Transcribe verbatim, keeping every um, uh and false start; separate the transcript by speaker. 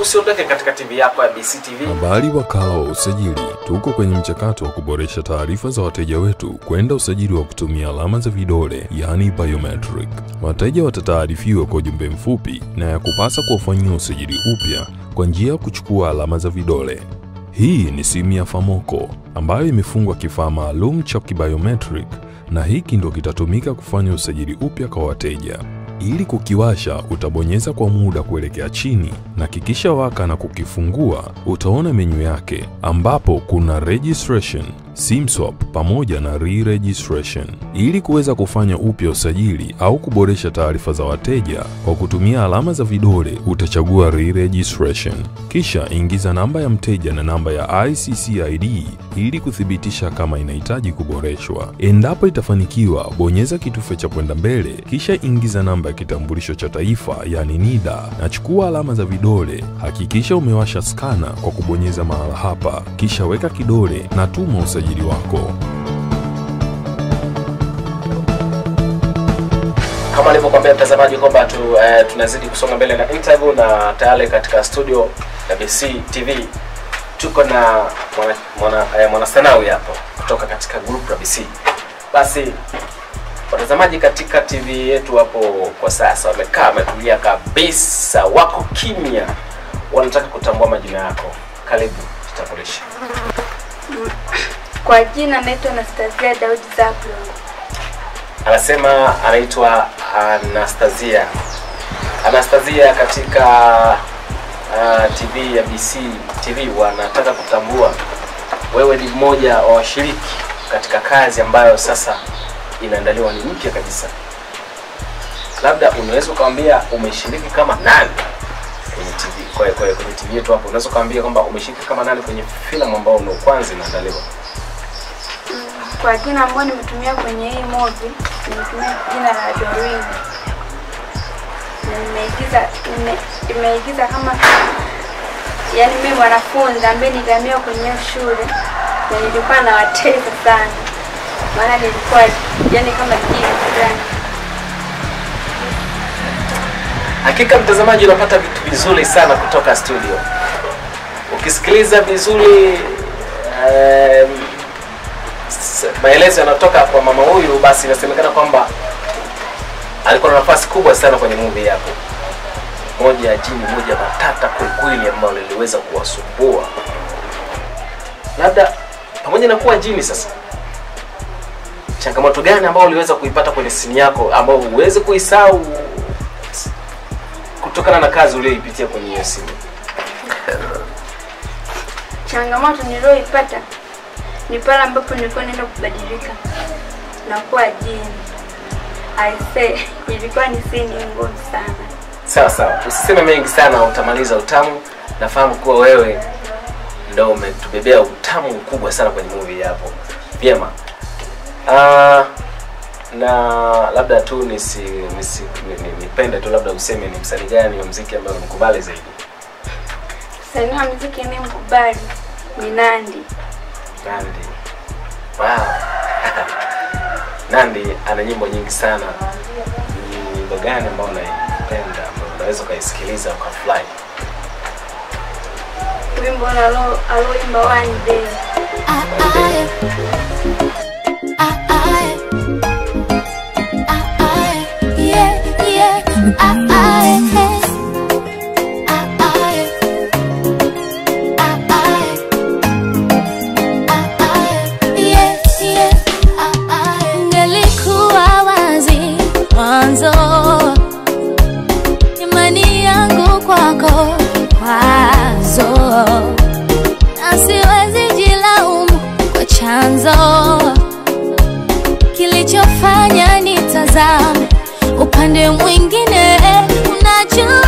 Speaker 1: usiondoke katika T V yako ya B C T V.
Speaker 2: Habari wakala wa usajili, tuko kwenye mchakato wa kuboresha taarifa za wateja wetu kwenda usajili wa kutumia alama za vidole, yani biometric. Wateja watataarifiwa kwa ujumbe mfupi na ya kupasa kuwafanyia usajili upya kwa njia ya kuchukua alama za vidole. Hii ni simu ya Famoko ambayo imefungwa kifaa maalum cha biometric, na hiki ndo kitatumika kufanya usajili upya kwa wateja. Ili kukiwasha, utabonyeza kwa muda kuelekea chini, na kikisha waka na kukifungua, utaona menu yake ambapo kuna registration, sim swap pamoja na re-registration. Ili kuweza kufanya upya usajili au kuboresha taarifa za wateja kwa kutumia alama za vidole, utachagua re-registration. Kisha ingiza namba ya mteja na namba ya I C C I D ili kuthibitisha kama inahitaji kuboreshwa. Endapo itafanikiwa, bonyeza kitufe cha kwenda mbele, kisha ingiza namba ya kitambulisho cha taifa yani NIDA, na chukua alama za vidole. Hakikisha umewasha skana kwa kubonyeza mahala hapa, kisha weka kidole na tuma usajili wako.
Speaker 1: Kama nilivyokuambia mtazamaji kwamba tu, uh, tunazidi kusonga mbele na interview, na tayari katika studio ya B C T V tuko na mwana mwana, eh, mwana sanawi hapo kutoka katika group la B C. Basi watazamaji katika T V yetu hapo kwa sasa wamekaa wametulia kabisa, wako kimya, wanataka kutambua majina yako. Karibu, jitambulishe.
Speaker 3: Kwa jina naitwa Anastasia Daudi Zablon.
Speaker 1: Anasema anaitwa Anastasia. Anastasia, katika uh, T V ya B C T V wanataka kutambua wewe ni mmoja wa washiriki katika kazi ambayo sasa inaandaliwa, ni mpya kabisa. Labda unaweza kuambia umeshiriki kama nani kwenye T V, kwa kwa kwenye T V yetu hapo, unaweza kuambia kwamba umeshiriki kama nani kwenye filamu ambayo ndio kwanza inaandaliwa?
Speaker 3: Kwa jina ambalo nimetumia kwenye hii movie, nimetumia jina la Doreen. Nimeigiza nimeigiza kama yani mimi mwanafunzi ambaye nilihamia kwenye shule na nilikuwa na watesa sana. Maana nilikuwa yani kama jini fulani.
Speaker 1: Hakika mtazamaji, unapata vitu vizuri sana kutoka studio. Ukisikiliza vizuri um, maelezo yanatoka kwa mama huyu, basi inasemekana kwamba alikuwa na nafasi kubwa sana kwenye movie hapo. Moja ya jini moja matata kweli ambao liliweza kuwasumbua. Labda pamoja na kuwa jini, sasa changamoto gani ambao uliweza kuipata kwenye sini yako ambao uweze kuisahau kutokana na kazi uliyoipitia kwenye hiyo sini?
Speaker 3: Changamoto niliyoipata ni pale ambapo nilikuwa naenda kubadilika na kuwa jini. I say ilikuwa ni scene ngumu sana.
Speaker 1: Sawa sawa, usiseme mengi sana, utamaliza utamu. Nafahamu kuwa wewe ndio umetubebea utamu mkubwa sana kwenye movie hapo. Vyema. Ah, na labda tu nisi nisi nipende tu labda useme ni msanii gani wa muziki ambaye unamkubali zaidi?
Speaker 3: Msanii wa muziki mimi mkubali ni Nandy.
Speaker 1: Nandy. Wow. Nandy ana nyimbo nyingi sana. Ni nyimbo gani ambayo unaipenda ambayo unaweza kuisikiliza ukafly?
Speaker 3: Wimbo alo aloimba One Day.
Speaker 4: I, I, I, I, I, yeah, yeah, I, I, imani yangu kwako kwazo, na siwezi jilaumu kwa chanzo kilichofanya nitazame upande mwingine. Unajua